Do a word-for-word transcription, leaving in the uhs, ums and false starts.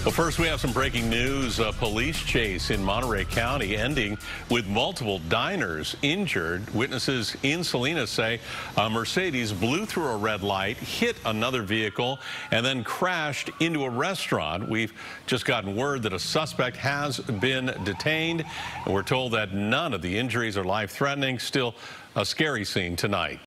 Well, first we have some breaking news. A police chase in Monterey County ending with multiple diners injured. Witnesses in Salinas say a Mercedes blew through a red light, hit another vehicle, and then crashed into a restaurant. We've just gotten word that a suspect has been detained, and we're told that none of the injuries are life-threatening. Still a scary scene tonight.